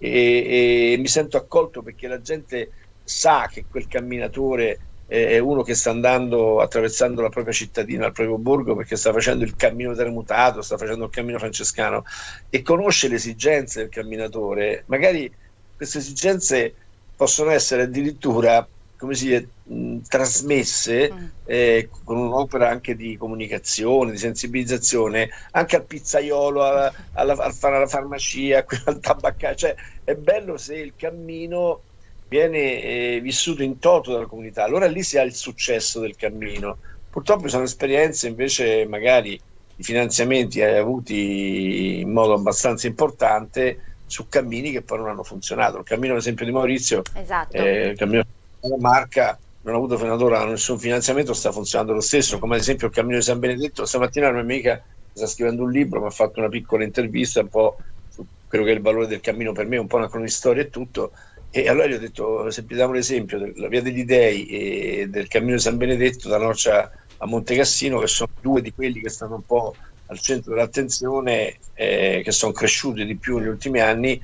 e mi sento accolto perché la gente sa che quel camminatore è uno che sta attraversando la propria cittadina, il proprio borgo, perché sta facendo il cammino terremutato, sta facendo il cammino francescano e conosce le esigenze del camminatore. Magari queste esigenze possono essere addirittura, come si dice, trasmesse con un'opera anche di comunicazione, di sensibilizzazione anche al pizzaiolo, alla farmacia, al tabaccaio. Cioè, è bello se il cammino viene vissuto in toto dalla comunità, allora lì si ha il successo del cammino. Purtroppo sono esperienze invece, magari i finanziamenti avuti in modo abbastanza importante su cammini che poi non hanno funzionato. Il cammino ad esempio di Maurizio, esatto. Il cammino della Marca non ha avuto fino ad ora nessun finanziamento, sta funzionando lo stesso, come ad esempio il cammino di San Benedetto. Stamattina una mia amica sta scrivendo un libro, mi ha fatto una piccola intervista un po' su quello che è il valore del cammino per me, un po' una cronistoria e tutto. E allora gli ho detto, se prendiamo l'esempio della Via degli Dei e del cammino di San Benedetto da Norcia a Montecassino, che sono due di quelli che stanno un po' al centro dell'attenzione, che sono cresciuti di più negli ultimi anni,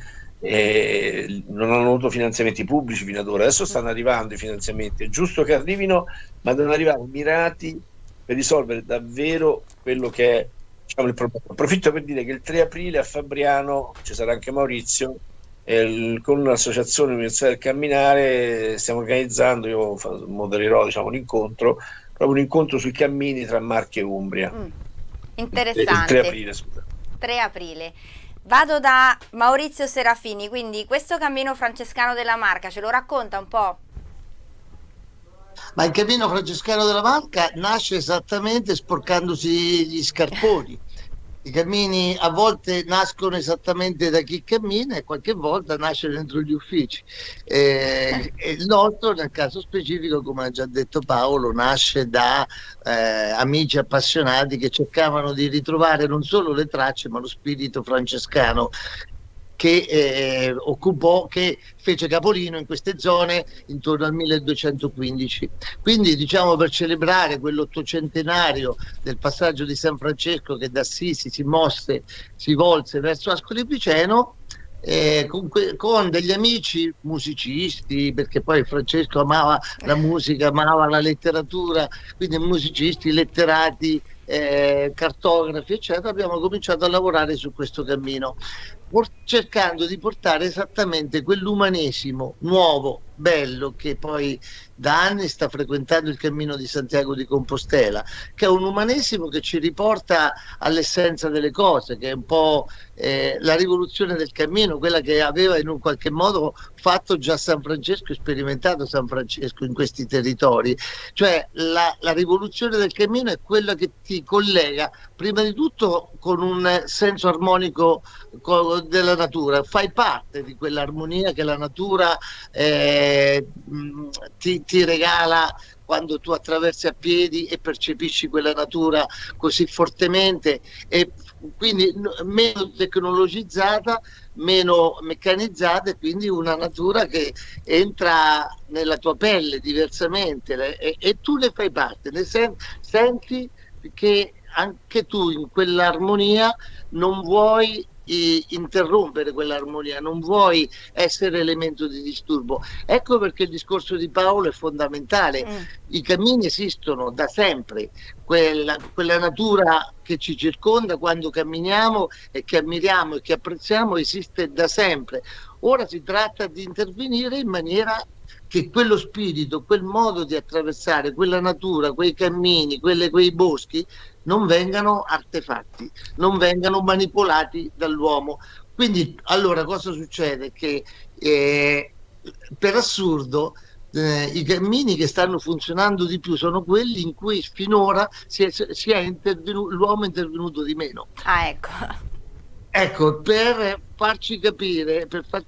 non hanno avuto finanziamenti pubblici fino ad ora. Adesso stanno arrivando i finanziamenti, è giusto che arrivino, ma devono arrivare mirati per risolvere davvero quello che è, diciamo, il problema. Approfitto per dire che il 3 aprile a Fabriano ci sarà anche Maurizio, con l'associazione Università del Camminare stiamo organizzando, io modererò, diciamo, proprio un incontro sui cammini tra Marche e Umbria. Interessante. Il 3 aprile, scusa. 3 aprile. Vado da Maurizio Serafini, quindi questo cammino francescano della Marca ce lo racconta un po'? Ma il cammino francescano della Marca nasce esattamente sporcandosi gli scarponi. I cammini a volte nascono esattamente da chi cammina e qualche volta nasce dentro gli uffici. Il nostro, nel caso specifico, come ha già detto Paolo, nasce da amici appassionati che cercavano di ritrovare non solo le tracce ma lo spirito francescano che fece capolino in queste zone intorno al 1215. Quindi, diciamo, per celebrare quell'800enario del passaggio di San Francesco che da Assisi si volse verso Ascoli Piceno, con degli amici musicisti, perché poi Francesco amava la musica, amava la letteratura, quindi musicisti, letterati, cartografi eccetera, abbiamo cominciato a lavorare su questo cammino, cercando di portare esattamente quell'umanesimo nuovo, bello, che poi da anni sta frequentando il cammino di Santiago di Compostela, che è un umanesimo che ci riporta all'essenza delle cose, che è un po' la rivoluzione del cammino, quella che aveva in un qualche modo fatto già San Francesco, sperimentato San Francesco in questi territori. Cioè la rivoluzione del cammino è quella che ti collega prima di tutto con un senso armonico della natura, fai parte di quell'armonia che la natura ti regala quando tu attraversi a piedi e percepisci quella natura così fortemente, e quindi meno tecnologizzata, meno meccanizzata, e quindi una natura che entra nella tua pelle diversamente, e tu ne fai parte, senti che anche tu in quell'armonia non vuoi interrompere quell'armonia, non vuoi essere elemento di disturbo. Ecco perché il discorso di Paolo è fondamentale. I cammini esistono da sempre, quella natura che ci circonda quando camminiamo e che ammiriamo e che apprezziamo esiste da sempre. Ora si tratta di intervenire in maniera che quello spirito, quel modo di attraversare quella natura, quei cammini, quei boschi non vengano artefatti, non vengano manipolati dall'uomo. Quindi allora cosa succede? Che per assurdo i cammini che stanno funzionando di più sono quelli in cui finora l'uomo è intervenuto di meno. Ah, ecco. Ecco, per farti capire,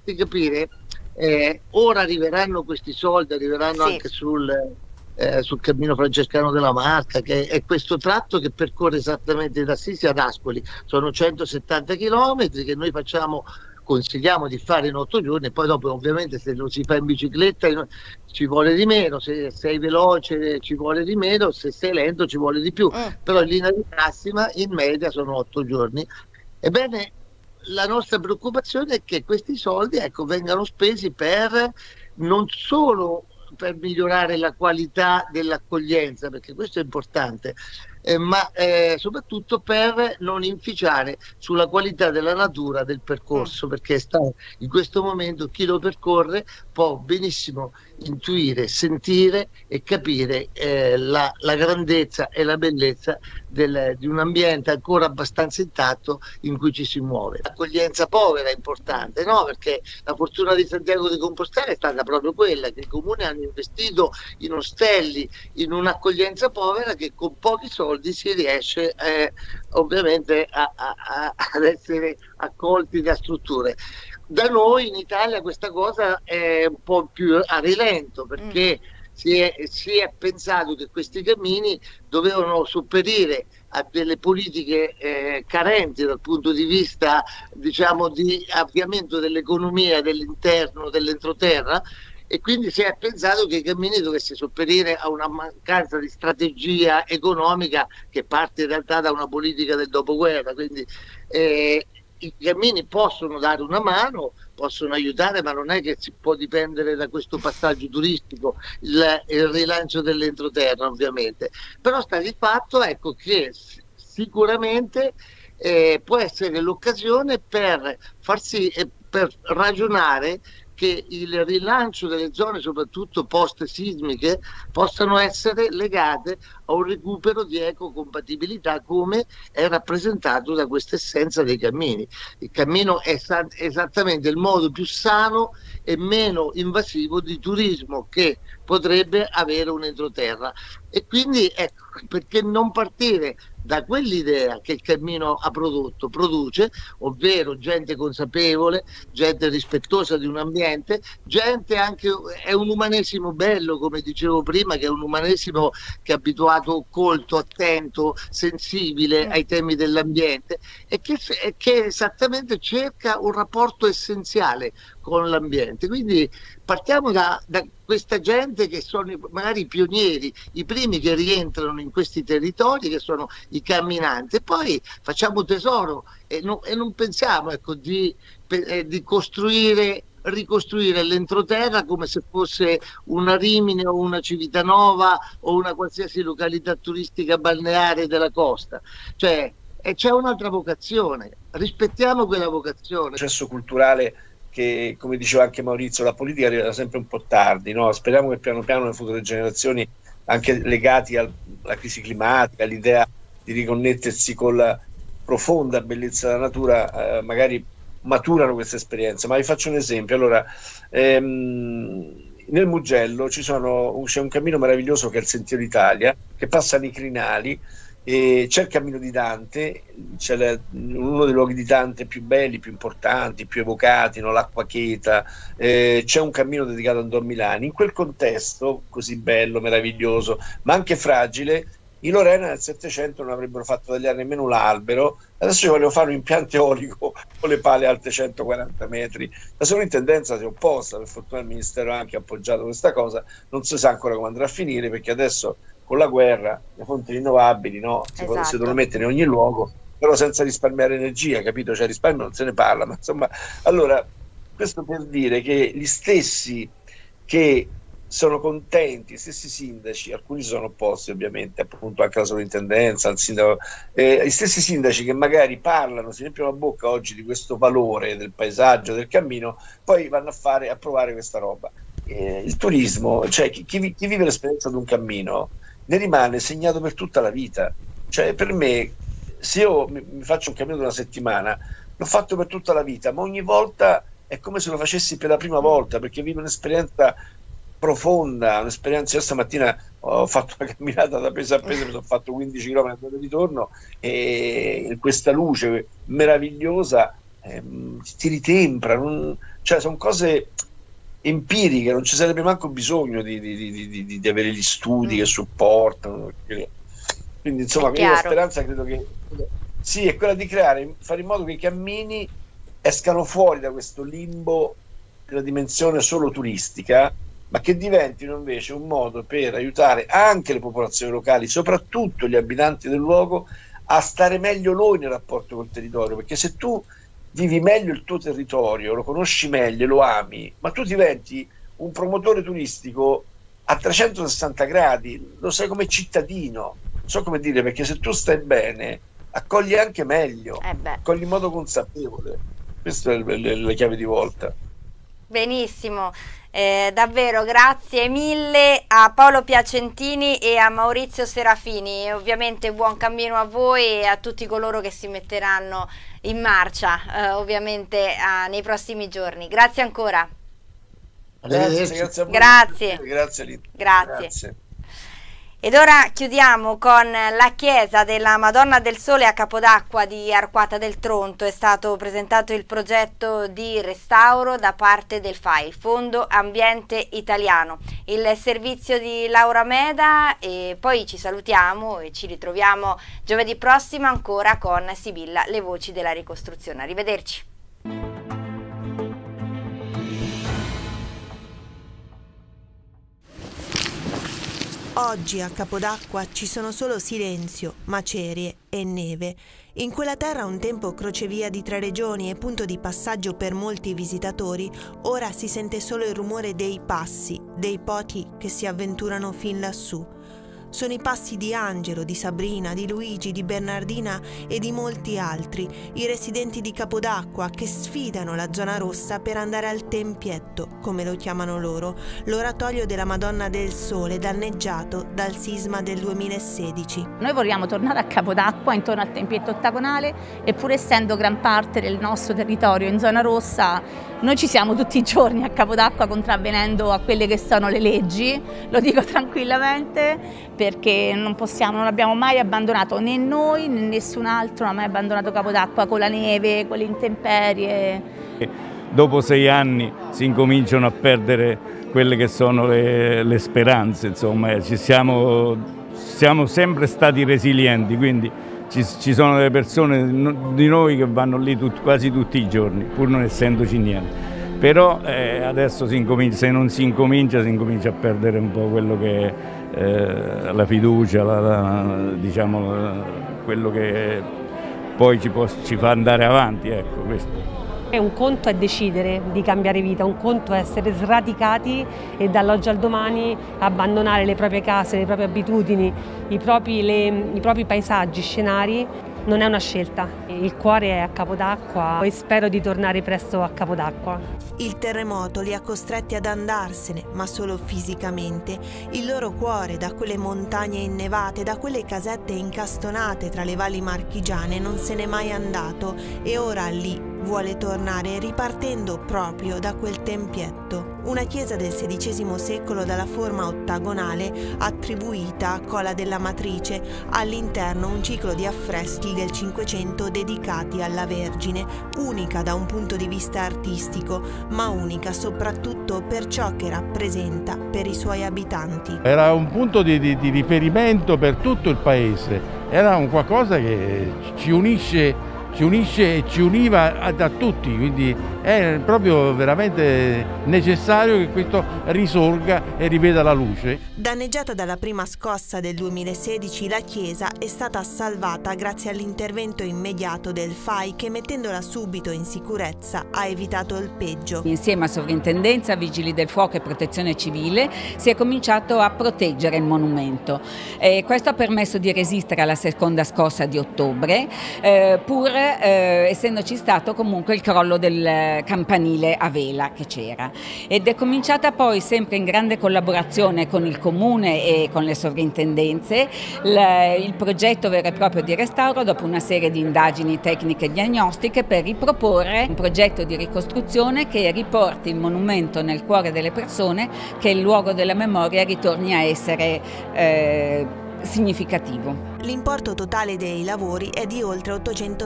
ora arriveranno questi soldi, arriveranno anche sul cammino francescano della Marca, che è questo tratto che percorre esattamente da Assisi ad Ascoli. Sono 170 chilometri che noi consigliamo di fare in 8 giorni, e poi dopo ovviamente se lo si fa in bicicletta ci vuole di meno, se sei veloce ci vuole di meno, se sei lento ci vuole di più, però in linea di massima in media sono 8 giorni. Ebbene, la nostra preoccupazione è che questi soldi vengano spesi non solo per migliorare la qualità dell'accoglienza, perché questo è importante, ma soprattutto per non inficiare sulla qualità della natura del percorso, perché in questo momento chi lo percorre può benissimo intuire, sentire e capire la grandezza e la bellezza di un ambiente ancora abbastanza intatto in cui ci si muove. L'accoglienza povera è importante, no? Perché la fortuna di Santiago di Compostela è stata proprio quella che i comuni hanno investito in ostelli, in un'accoglienza povera che con pochi soldi si riesce ovviamente ad essere accolti da strutture. Da noi in Italia questa cosa è un po' più a rilento, perché si è pensato che questi cammini dovevano sopperire a delle politiche carenti dal punto di vista, diciamo, di avviamento dell'economia dell'interno, dell'entroterra, e quindi si è pensato che i cammini dovessero sopperire a una mancanza di strategia economica che parte in realtà da una politica del dopoguerra. Quindi i cammini possono dare una mano, possono aiutare, ma non è che si può dipendere da questo passaggio turistico il rilancio dell'entroterra, ovviamente. Però sta di fatto, ecco, che sicuramente può essere l'occasione per per ragionare che il rilancio delle zone, soprattutto post-sismiche, possano essere legate a un recupero di ecocompatibilità, come è rappresentato da questa essenza dei cammini. Il cammino è esattamente il modo più sano e meno invasivo di turismo che potrebbe avere un entroterra. E quindi ecco, perché non partire da quell'idea che il cammino produce, ovvero gente consapevole, gente rispettosa di un ambiente, gente anche, è un umanesimo bello, come dicevo prima, che è un umanesimo che è abituato, colto, attento, sensibile ai temi dell'ambiente, e che esattamente cerca un rapporto essenziale con l'ambiente. Quindi partiamo da questa gente che sono magari i pionieri, i primi che rientrano in questi territori, che sono i camminanti, e poi facciamo tesoro e non pensiamo, ecco, di ricostruire l'entroterra come se fosse una Rimini o una Civitanova o una qualsiasi località turistica balneare della costa. Cioè, c'è un'altra vocazione, rispettiamo quella vocazione. Il processo culturale che, come diceva anche Maurizio, la politica arriva sempre un po' tardi, no? Speriamo che piano piano le future generazioni, anche legati alla crisi climatica, all'idea di riconnettersi con la profonda bellezza della natura, magari maturano questa esperienza. Ma vi faccio un esempio. Allora, nel Mugello c'è un cammino meraviglioso che è il Sentiero d'Italia, che passa nei crinali, e c'è il cammino di Dante, c'è uno dei luoghi di Dante più belli, più importanti, più evocati, no? L'Acqua Cheta, c'è un cammino dedicato a Don Milani. In quel contesto così bello, meraviglioso, ma anche fragile, i Lorena nel Settecento non avrebbero fatto tagliare nemmeno l'albero. Adesso ci vogliono fare un impianto eolico con le pale alte 140 metri. La sovrintendenza si è opposta, per fortuna il Ministero ha anche appoggiato questa cosa. Non si sa ancora come andrà a finire, perché adesso con la guerra le fonti rinnovabili, no? Si devono mettere in ogni luogo, però senza risparmiare energia, capito? Cioè risparmio non se ne parla, ma insomma, allora, questo per dire che gli stessi che sono contenti, gli stessi sindaci, alcuni si sono opposti ovviamente, appunto anche alla sovrintendenza, al sindaco, gli stessi sindaci che magari parlano, si riempiono la bocca oggi di questo valore del paesaggio, del cammino, poi vanno a provare questa roba. Il turismo, cioè chi vive l'esperienza di un cammino ne rimane segnato per tutta la vita. Cioè per me, se io mi faccio un cammino di una settimana, l'ho fatto per tutta la vita, ma ogni volta è come se lo facessi per la prima volta, perché vivo un'esperienza profonda, un'esperienza. Io stamattina ho fatto una camminata da Pesa a Pesa, mi sono fatto 15 km di ritorno, e questa luce meravigliosa ti ritempra, cioè sono cose empiriche, non ci sarebbe manco bisogno di avere gli studi che supportano. Quindi insomma la speranza credo che sì, è quella di fare in modo che i cammini escano fuori da questo limbo della dimensione solo turistica, ma che diventino invece un modo per aiutare anche le popolazioni locali, soprattutto gli abitanti del luogo, a stare meglio loro nel rapporto col territorio, perché se tu vivi meglio il tuo territorio, lo conosci meglio, lo ami, ma tu diventi un promotore turistico a 360 gradi, lo sai come cittadino, non so come dire, perché se tu stai bene accogli anche meglio, accogli in modo consapevole. Questa è la chiave di volta. Benissimo, davvero grazie mille a Paolo Piacentini e a Maurizio Serafini, e ovviamente buon cammino a voi e a tutti coloro che si metteranno in marcia ovviamente nei prossimi giorni. Grazie ancora. Grazie a voi. Grazie. Ed ora chiudiamo con la chiesa della Madonna del Sole a Capodacqua di Arquata del Tronto. È stato presentato il progetto di restauro da parte del FAI, il Fondo Ambiente Italiano, il servizio di Laura Meda, e poi ci salutiamo e ci ritroviamo giovedì prossimo ancora con Sibilla, le voci della ricostruzione. Arrivederci. Oggi a Capodacqua ci sono solo silenzio, macerie e neve. In quella terra un tempo crocevia di 3 regioni e punto di passaggio per molti visitatori, ora si sente solo il rumore dei passi, dei pochi che si avventurano fin lassù. Sono i passi di Angelo, di Sabrina, di Luigi, di Bernardina e di molti altri, i residenti di Capodacqua che sfidano la zona rossa per andare al Tempietto, come lo chiamano loro, l'oratorio della Madonna del Sole danneggiato dal sisma del 2016. Noi vogliamo tornare a Capodacqua intorno al Tempietto ottagonale, e pur essendo gran parte del nostro territorio in zona rossa, noi ci siamo tutti i giorni a Capodacqua contravvenendo a quelle che sono le leggi, lo dico tranquillamente, perché non abbiamo mai abbandonato, né noi né nessun altro ha mai abbandonato Capodacqua con la neve, con le intemperie. Dopo 6 anni si incominciano a perdere quelle che sono le speranze, insomma, siamo sempre stati resilienti, quindi ci sono delle persone di noi che vanno lì quasi tutti i giorni, pur non essendoci niente. Però adesso se non si incomincia a perdere un po' quello che è la fiducia, diciamo, quello che poi ci fa andare avanti, ecco, questo. Un conto è decidere di cambiare vita, un conto è essere sradicati e dall'oggi al domani abbandonare le proprie case, le proprie abitudini, i propri paesaggi, scenari. Non è una scelta. Il cuore è a Capodacqua e spero di tornare presto a Capodacqua. Il terremoto li ha costretti ad andarsene, ma solo fisicamente. Il loro cuore, da quelle montagne innevate, da quelle casette incastonate tra le valli marchigiane, non se n'è mai andato, e ora lì vuole tornare, ripartendo proprio da quel tempietto. Una chiesa del XVI secolo dalla forma ottagonale attribuita a Cola della Matrice, all'interno un ciclo di affreschi del Cinquecento dedicati alla Vergine, unica da un punto di vista artistico, ma unica soprattutto per ciò che rappresenta per i suoi abitanti. Era un punto di riferimento per tutto il paese, era un qualcosa che ci unisce e ci univa da tutti, quindi è proprio veramente necessario che questo risorga e riveda la luce. Danneggiata dalla prima scossa del 2016, la chiesa è stata salvata grazie all'intervento immediato del FAI che, mettendola subito in sicurezza, ha evitato il peggio. Insieme a Sovrintendenza, Vigili del Fuoco e Protezione Civile si è cominciato a proteggere il monumento. Questo ha permesso di resistere alla seconda scossa di ottobre, pur essendoci stato comunque il crollo del campanile a vela che c'era. Ed è cominciata poi, sempre in grande collaborazione con il Comune e con le sovrintendenze, il progetto vero e proprio di restauro, dopo una serie di indagini tecniche e diagnostiche, per riproporre un progetto di ricostruzione che riporti il monumento nel cuore delle persone, che il luogo della memoria ritorni a essere significativo. L'importo totale dei lavori è di oltre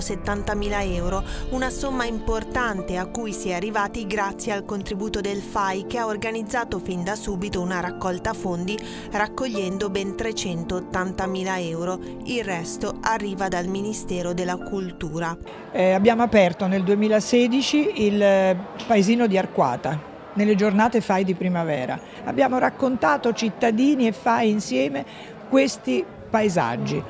870.000 euro, una somma importante a cui si è arrivati grazie al contributo del FAI, che ha organizzato fin da subito una raccolta fondi raccogliendo ben 380.000 euro. Il resto arriva dal Ministero della Cultura. Abbiamo aperto nel 2016 il paesino di Arquata, nelle giornate FAI di primavera. Abbiamo raccontato, cittadini e FAI insieme, questi paesaggi,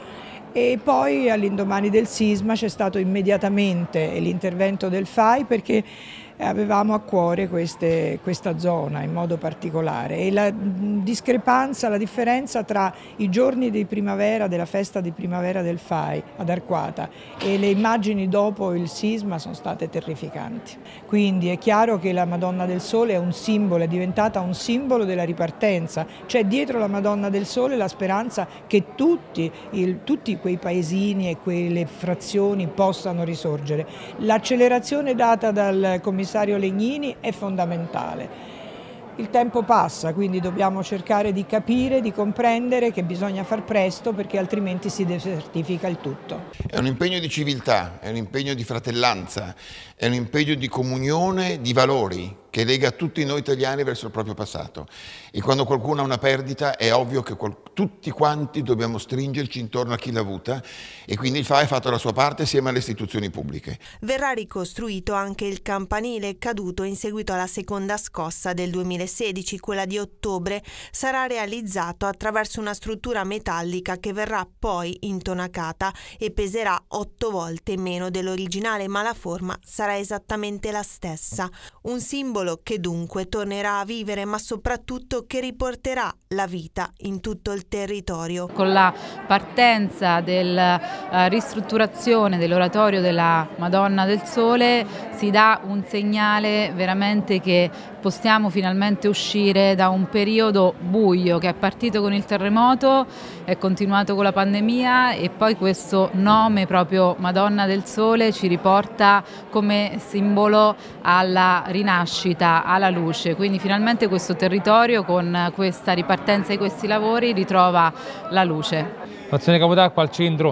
e poi all'indomani del sisma c'è stato immediatamente l'intervento del FAI, perché avevamo a cuore questa zona in modo particolare, e la discrepanza, la differenza tra i giorni di primavera, della festa di primavera del FAI ad Arquata, e le immagini dopo il sisma sono state terrificanti. Quindi è chiaro che la Madonna del Sole è un simbolo, è diventata un simbolo della ripartenza. C'è dietro la Madonna del Sole la speranza che tutti quei paesini e quelle frazioni possano risorgere. L'accelerazione data dal commissario Legnini è fondamentale. Il tempo passa, quindi dobbiamo cercare di capire, di comprendere che bisogna far presto, perché altrimenti si desertifica il tutto. È un impegno di civiltà, è un impegno di fratellanza, è un impegno di comunione di valori che lega tutti noi italiani verso il proprio passato. E quando qualcuno ha una perdita è ovvio che tutti quanti dobbiamo stringerci intorno a chi l'ha avuta, e quindi il FAI ha fatto la sua parte assieme alle istituzioni pubbliche. Verrà ricostruito anche il campanile caduto in seguito alla seconda scossa del 2016, quella di ottobre. Sarà realizzato attraverso una struttura metallica che verrà poi intonacata e peserà 8 volte meno dell'originale, ma la forma sarà esattamente la stessa. Un simbolo che dunque tornerà a vivere, ma soprattutto che riporterà la vita in tutto il territorio. Con la partenza della ristrutturazione dell'oratorio della Madonna del Sole si dà un segnale veramente che possiamo finalmente uscire da un periodo buio che è partito con il terremoto, è continuato con la pandemia, e poi questo nome proprio Madonna del Sole ci riporta come simbolo alla rinascita, alla luce. Quindi finalmente questo territorio, con questa ripartenza di questi lavori, ritrova la luce. Stazione Capodacqua al centro,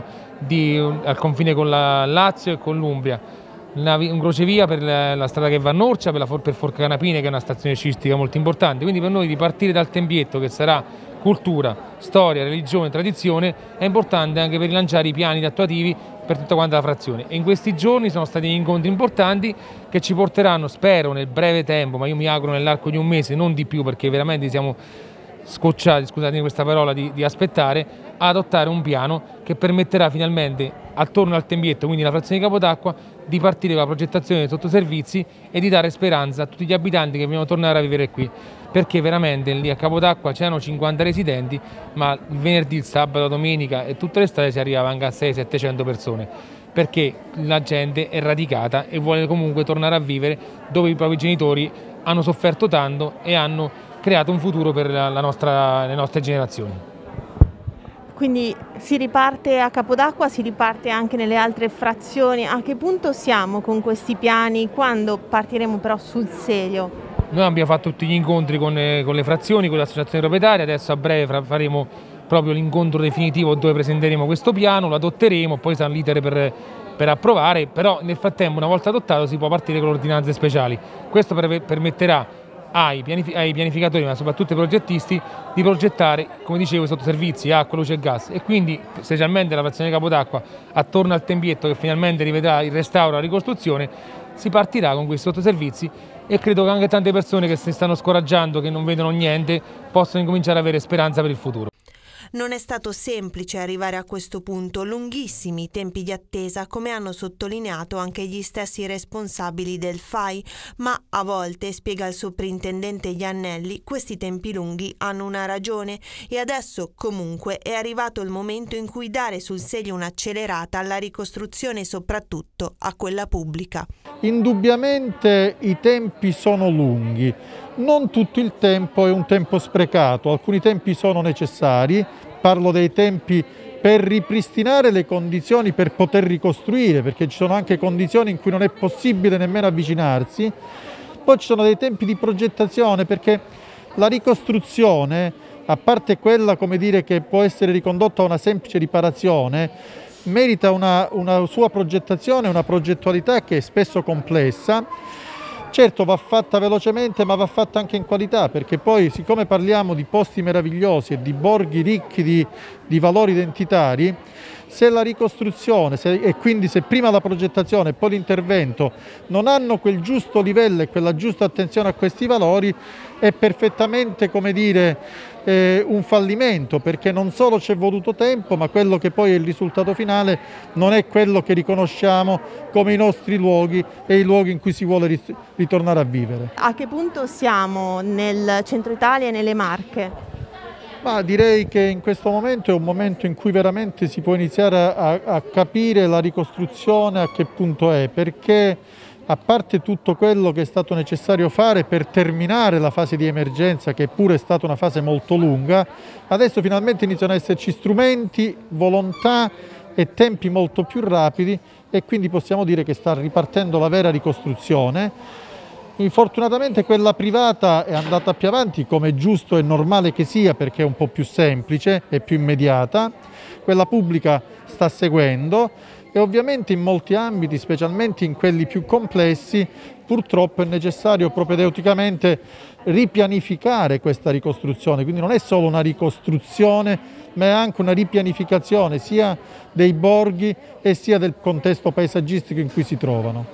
al confine con la Lazio e con l'Umbria. Un crocevia per la strada che va a Norcia, per Forca Canapine, che è una stazione sciistica molto importante. Quindi per noi ripartire dal tempietto, che sarà cultura, storia, religione, tradizione, è importante anche per rilanciare i piani attuativi per tutta quanta la frazione. E in questi giorni sono stati incontri importanti che ci porteranno, spero nel breve tempo, ma io mi auguro nell'arco di un mese, non di più, perché veramente siamo scocciati, scusatemi questa parola, di aspettare, a adottare un piano che permetterà finalmente, attorno al tempietto, quindi la frazione di Capodacqua, di partire con la progettazione dei sottoservizi e di dare speranza a tutti gli abitanti che vogliono tornare a vivere qui, perché veramente lì a Capodacqua c'erano 50 residenti, ma il venerdì, il sabato, la domenica e tutte le strade si arrivava anche a 600-700 persone, perché la gente è radicata e vuole comunque tornare a vivere dove i propri genitori hanno sofferto tanto e hanno creato un futuro per le nostre generazioni. Quindi si riparte a Capodacqua, si riparte anche nelle altre frazioni. A che punto siamo con questi piani? Quando partiremo però sul serio? Noi abbiamo fatto tutti gli incontri con le frazioni, con l'associazione proprietaria, adesso a breve faremo proprio l'incontro definitivo dove presenteremo questo piano, lo adotteremo, poi sarà l'iter per approvare, però nel frattempo, una volta adottato, si può partire con le ordinanze speciali. Questo permetterà ai pianificatori, ma soprattutto ai progettisti, di progettare, come dicevo, i sottoservizi, acqua, luce e gas, e quindi specialmente la frazione Capodacqua, attorno al tempietto che finalmente rivedrà il restauro e la ricostruzione, si partirà con questi autoservizi e credo che anche tante persone che si stanno scoraggiando, che non vedono niente, possano incominciare ad avere speranza per il futuro. Non è stato semplice arrivare a questo punto, lunghissimi i tempi di attesa, come hanno sottolineato anche gli stessi responsabili del FAI, ma a volte, spiega il soprintendente Iannelli, questi tempi lunghi hanno una ragione e adesso comunque è arrivato il momento in cui dare sul serio un'accelerata alla ricostruzione, soprattutto a quella pubblica. Indubbiamente i tempi sono lunghi. Non tutto il tempo è un tempo sprecato, alcuni tempi sono necessari, parlo dei tempi per ripristinare le condizioni per poter ricostruire, perché ci sono anche condizioni in cui non è possibile nemmeno avvicinarsi, poi ci sono dei tempi di progettazione perché la ricostruzione, a parte quella come dire che può essere ricondotta a una semplice riparazione, merita una sua progettazione, una progettualità che è spesso complessa. Certo va fatta velocemente ma va fatta anche in qualità, perché poi siccome parliamo di posti meravigliosi e di borghi ricchi di valori identitari, se la ricostruzione e quindi se prima la progettazione e poi l'intervento non hanno quel giusto livello e quella giusta attenzione a questi valori, è perfettamente, come dire, un fallimento, perché non solo ci è voluto tempo, ma quello che poi è il risultato finale non è quello che riconosciamo come i nostri luoghi e i luoghi in cui si vuole ritornare a vivere. A che punto siamo nel centro Italia e nelle Marche? Ma direi che in questo momento è un momento in cui veramente si può iniziare a capire la ricostruzione a che punto è, perché a parte tutto quello che è stato necessario fare per terminare la fase di emergenza, che pure è stata una fase molto lunga, adesso finalmente iniziano ad esserci strumenti, volontà e tempi molto più rapidi e quindi possiamo dire che sta ripartendo la vera ricostruzione. Fortunatamente quella privata è andata più avanti, come è giusto e normale che sia, perché è un po' più semplice e più immediata. Quella pubblica sta seguendo e ovviamente in molti ambiti, specialmente in quelli più complessi, purtroppo è necessario propedeuticamente ripianificare questa ricostruzione, quindi non è solo una ricostruzione, ma è anche una ripianificazione sia dei borghi e sia del contesto paesaggistico in cui si trovano.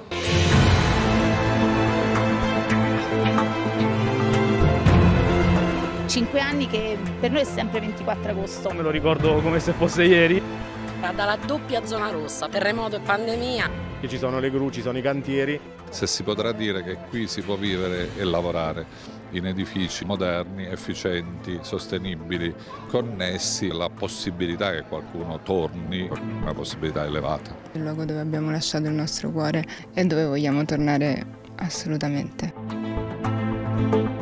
Cinque anni che per noi è sempre 24 agosto. Me lo ricordo come se fosse ieri. Dalla doppia zona rossa, terremoto e pandemia. Che ci sono le gru, ci sono i cantieri. Se si potrà dire che qui si può vivere e lavorare in edifici moderni, efficienti, sostenibili, connessi, la possibilità che qualcuno torni, una possibilità elevata. Il luogo dove abbiamo lasciato il nostro cuore e dove vogliamo tornare assolutamente.